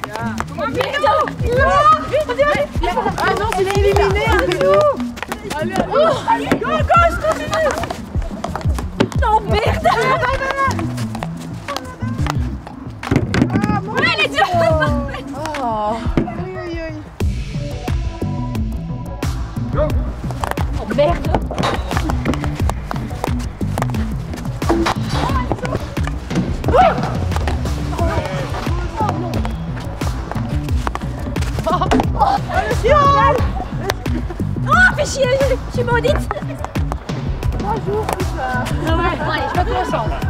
Ah non, c'est éliminé. Allez, go, continue. Non, merde. Ouais, les deux. Oh. Oh merde. Oh, fais chier, je suis maudite. 3 jours plus tard. Ouais, je me concentre.